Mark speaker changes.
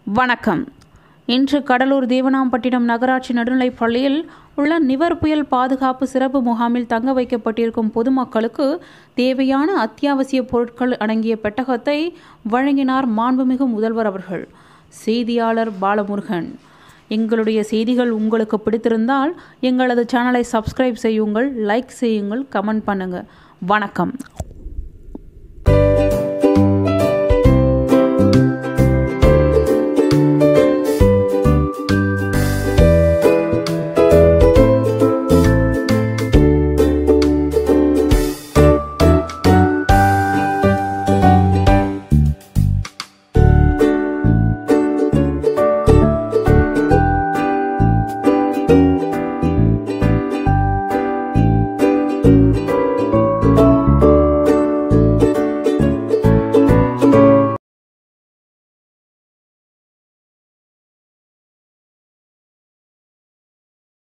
Speaker 1: வணக்கம். இன்று கடலூர் தேவனாம்பட்டினம் நகராட்சி நடுநிலைப் பள்ளியில் உள்ள நிவர் புயல் பாதுகாப்பு சிறப்பு முகாமில் தங்க வைக்கப்பட்டிருக்கும் பொதுமக்களுக்கு தேவையான அத்தியாவசிய பொருட்கள் அடங்கிய பெட்டகத்தை வழங்கினார் மாண்புமிகு முதல்வர் அவர்கள். செய்தியாளர் பாலமுருகன். எங்களுடைய செய்திகள் உங்களுக்கு பிடித்திருந்தால் எங்களது சேனலை சப்ஸ்கிரைப் செய்யுங்கள், லைக் செய்யுங்கள், கமெண்ட் பண்ணுங்க. வணக்கம்.